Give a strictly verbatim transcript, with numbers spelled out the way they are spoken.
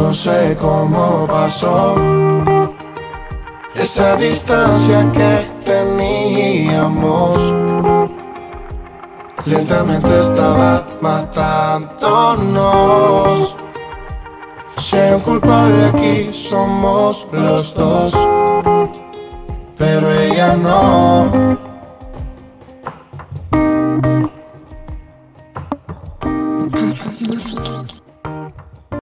No sé cómo pasó esa distancia que teníamos. Lentamente estaba matándonos. Si hay un culpable aquí somos los dos, pero ella no.